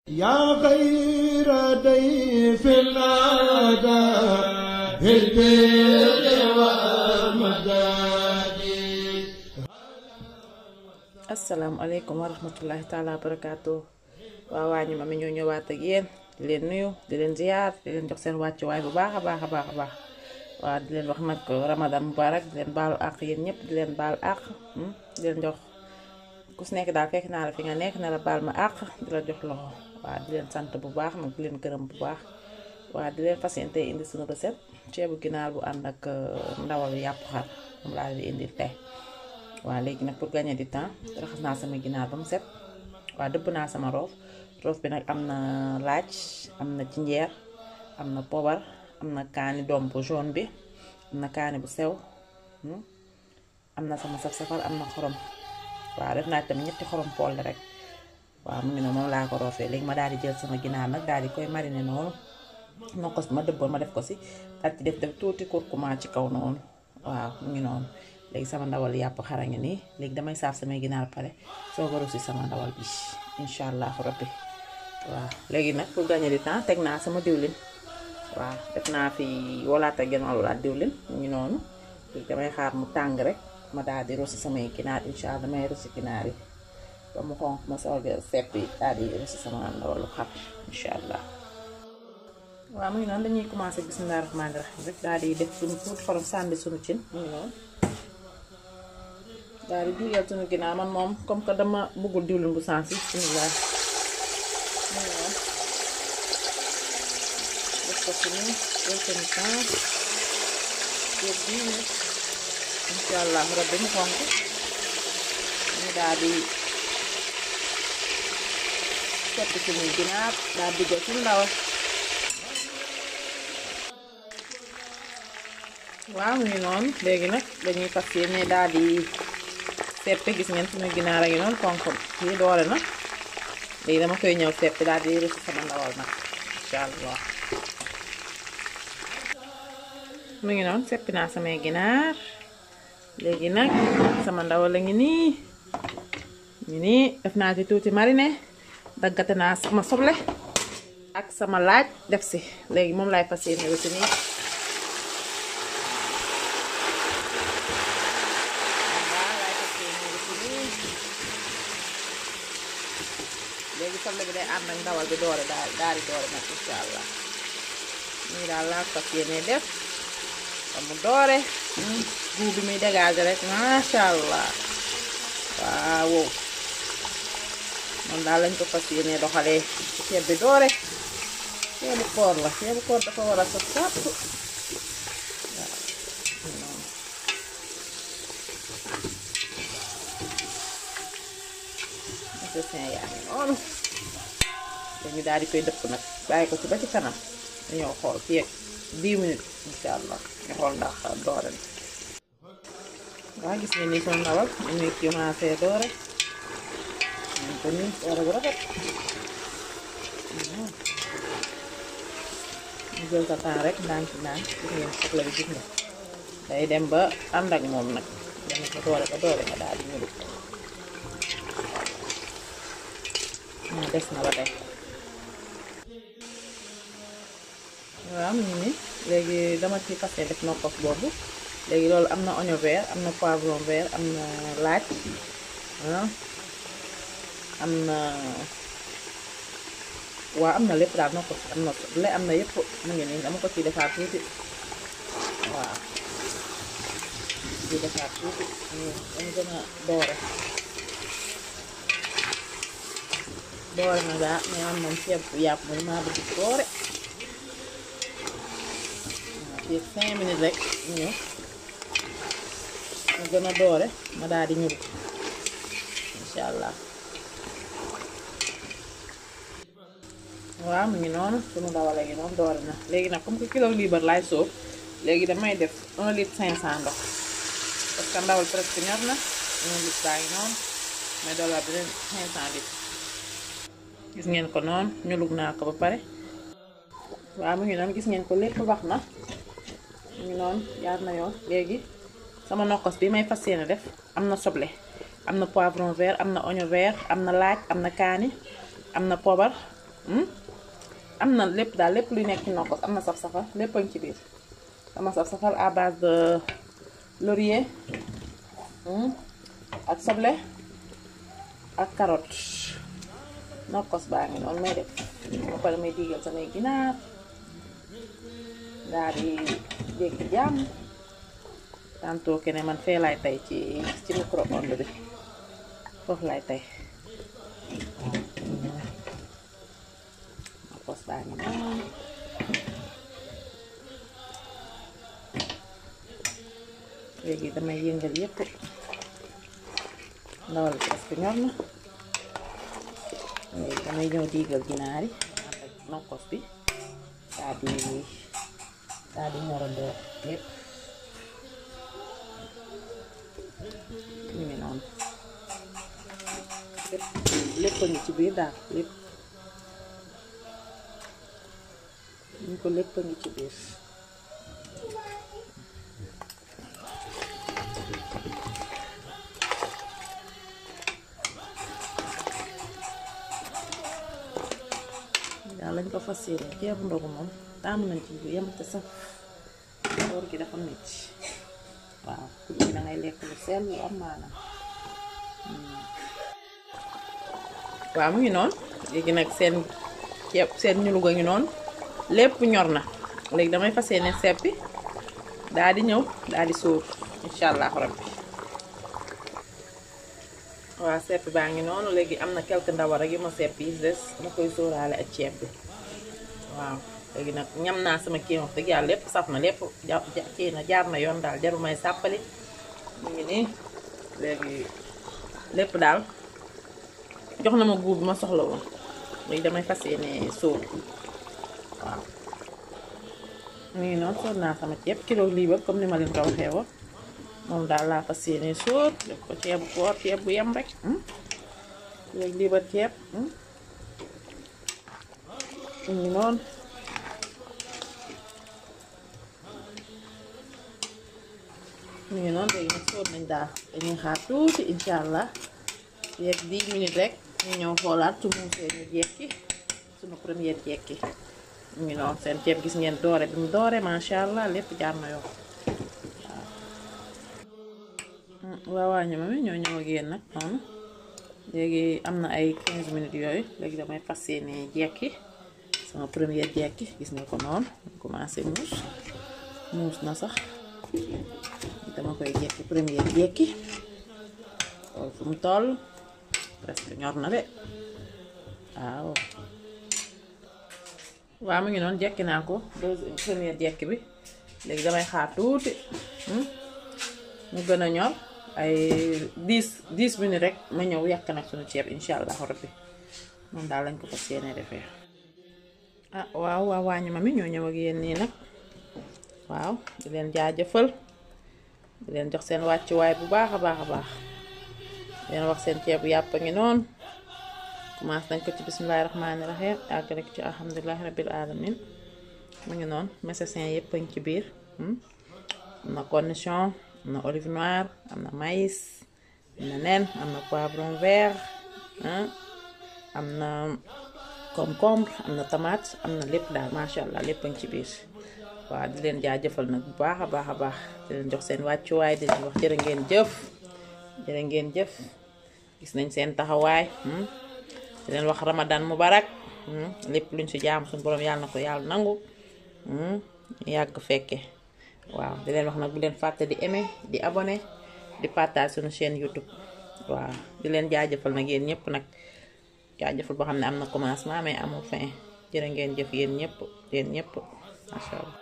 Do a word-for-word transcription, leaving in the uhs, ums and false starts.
يا خير ضيف أتى بالبر والمداد. asalaamaaleykum wa rahmatullahi taala wa barakaatu. waa waa ñu ma mi ñoo ñëwaat ak yéen di leen nuyu di leen ziyaar di leen jox seen wàccuwaay bu baax a baax a baax a baax waa di leen wax nag ramadan mubarak di leen baalu àq yéen ñëpp di leen baal àq di leen jox ku si nekk daal fekk naa la fi nga nekk na la baal ma àq di la jox loxo waa di leen sant bu baax nag di leen gërëm bu baax waa di leen fas yéene tey indi suñu recette ceebu ginaar bu ànd ak ndawal yàpp xar moom laa leen di indil tey. waaw léegi nag pour gagner du temps raxas naa sama ginaar ba mu set waaw dëbb naa sama roof roof bi nag am na laaj am na jinjeer am na pobar am na kaani doom bu jaune bi am na kaani bu sew am na sama saf-safal am na xorom waaw def naa tamit ñetti xorom pool rek waaw mu ngi noonu moom laa ko roofee léegi ma daal di jël sama ginaar nag daal di koy mariner noonu nokkos ma dëbboon ma def ko si daal di def def tuuti kurkuma ci kaw noonu waaw mu ngi noonu. léegi sama ndawal yàpp xara ngi nii léegi damay saaf samay ginaar pare soo ko rosi sama ndawal bi incha allah rabbi waaw léegi nag pour gagner du temps teg naa sama diwlin waaw def naa fi walaata genn walaat diwlin mu ngi noonu léegi damay xaar mu tàng rek ma daal di rosi samay ginaar incha allah damay rosi ginaar yi ba mu xonq ma soog a seppi daal di rosi sama ndawalu xar incha allah. waaw mu ngi noonu dañuy commencé bismillah rahmaani rahim rek daal di def suñu tuuti xorom sànni suñu cin mu ngi noonu. daal di dugal suñu ginaar man moom comme que dama bëggul diwlin bu sens yi suñu laaj def ko suñu jël suñu temps jël bii nag incha allah rabbi mu xonk ñu daal di seppi suñuy ginaar daal di dugal suñu ndawal. waaw mu ngi noonu léegi nag dañuy fas yéene daal di seppe gis ngeen suñu ginaar a ngi noonu konk yi doore na léegi dama koy ñëw seppe daal di rëcc sama ndawal nag incha allah. mu ngi noonu seppi naa samay ginaar léegi nag sama ndawal la ngi nii ngi nii def naa ci tuuti marine daggate naa sama soble ak sama laaj def si léegi moom laay fas yéene rëcc nii. léegi soble bi day ànd ak ndawal bi doore daal daal di doore nag incha allah nii daal laa fas yéene def ba mu doore guu bi muy dégagé rek macha allah waaw moom daal lañ ko fas yéene doxalee ceeb bi doore ceebu koor la ceebu koor dafa war a saf sàpp waaw noonu dañu daal di koy dëpp nag bàyyi ko ci ba ci kanam dañoo xool fii ak dix minutes incha allah ñu xool ndax doore na waaw gis ngeen ni sunu ndawal ñu ngi commencé doore ñu ko nii doore bu rafet ñu jël sa temps rek ndànk ndànk gis ngeen soxla bi gis nga day dem ba ànd ak moom nag dana ko doore ba doore nga daal di ñëw ah des na ba tey waaw mu ngi nii léegi dama ci fas def nokkos boobu léegi loolu am na oignon vert am na poivron vert am na laaj ah am na waaw am na lépp daal nokkos am na soble am na yëpp mu ngi nii dama ko ciy defaat tuuti waaw ciy defaat tuuti dañu gën a doore doore na gaa mais man moom ceeb yàpp moom maa bëgg doore waaw fii cinq minutes rek ñëw ma gën a doore ma daal di ñuru incha allah. waaw mu ngi noonu suñu ndawal ngi noonu doore na léegi nag comme que kilo liibar laay sóob léegi damay def un litre cinq cent ndox parce que ndawal presque ñor na un litre baa ngi noonu mais dollar beneen cinq cent litres gis ngeen ko noonu ñulug naa ko ba pare waaw mu ngi noonu gis ngeen ko lépp wax na mu ngi noonu jaar na yoon léegi sama nokkos bi may fas yéene def am na soble am na poivron vert am na oignon vert am na laaj am na kaani am na pobar am na lépp daal lépp luy nekk ci nokkos am na saf-safal lépp a ngi ci biir sama saf-safal à base de laurier ak soble ak carotte nokkos baa ngi noonu may def ba pare may diigal samay ginaar daal di jékki jàmm tantôt ke ne man fee laay tey ci ci micro-ondes bi foofu laay tey nokkos baa ngi noonu léegi damay yëngal yépp ndawal bi parce que ñor na léegi damay ñëw diigal ginaar yi ak nokkos bi daal di daal di ñorandoo lépp ñu ngi noonu lépp lépp a ngi ci biir daal lépp ñu ko lépp a ngi ci biir daal lañ ko fas yéene ceebu ndogu moom taamu nañ ci bu yem te saf koor gi dafa metti waaw ku ci da ngay lekk lu sell lu am maanaam waaw mu ngi noonu léegi nag seen ceeb seen ñuluga ngi noonu lépp ñor na léegi damay fas yéene seppi daal di ñëw daal di sóor incha allah rabbi waaw seppi baa ngi noonu léegi am na quelque ndawal rek yu ma seppi yi des ma koy sóoraale ak ceeb bi waaw léegi nag ñam naa sama kii wax dëgg yàlla lépp saf na lépp ja kii na jaar na yoon daal jarul may sàppali mu ngi nii léegi lépp daal jox na ma guub bi ma soxla woon léegi damay fas yéene sóor waaw mu ngi noonu sóor naa sama ceeb kilo liibar comme ni ma leen ko waxee woon moom daal laa fas yéene sóor def ko ceebu koor ceeb bu yem rek léegi liibar ceeb mu ngi noonu mu ngi noonu léegi nag sóor nañ daal dañuy xaar tuuti incha allah yeeg dix minutes rek ñu ñëw xoolaat su muusee ñu jekki suñu première jekki mu ngi noonu seen ceeb gis ngeen doore bi mu doore macha allah lépp jaar na yoon waaw waaw ñu ma mi ñoo ñëw ak yéen nag noonu léegi am na ay quinze minutes yooyu léegi damay fas yéene jekki sama première jekki gis nga ko noonu commencé muus muus na sax dama koy jekki première jekki xool fu mu toll presque ñor na de waaw waaw mu ngi noonu jekki naa ko deuxième première jekki bi léegi damay xaar tuuti mu gën a ñor ay dix dix minutes rek ma ñëw yàq nag suñu ceeb incha allah rabbi moom daal lañ ko fas yéene defee ah waaw waaw waañu ma mi ñoo ñëw ak yéen nii nag waaw di leen jaajëfal di leen jox seen wàccuwaay bu baax a baax a baax leen wax seen ceebu yàpp a ngi noonu commencé nañ ko ci bismillahi rahmaani rahim àgg rek ci alhamdulilahi rabbil alamin mu ngi noonu mécésin yëpp a ngi ci biir am na cornichon am na olive noire am na maïs am na nen am na poivron vert am na concombre am na tomate am na lépp daal macha allah lépp a ngi ci biir waaw di leen jaajëfal nag bu baax a baax a baax di leen jox seen wàccuwaay di leen wax jërë ngeen jëf jërë ngeen jëf gis nañ seen taxawaay di leen wax ramadan mubarak lépp luñ ci jaam suñu borom yàlla na ko yàlla nangu yàgg fekke waaw di leen wax nag bu leen fàtte di aimer di abonné di partage suñu chaîne YouTube waaw di leen jaajëfal nag yéen ñëpp nag jaajëfal boo xam ne am na commencement mais amul fin jërë ngeen jëf yéen ñëpp yéen ñëpp macha allah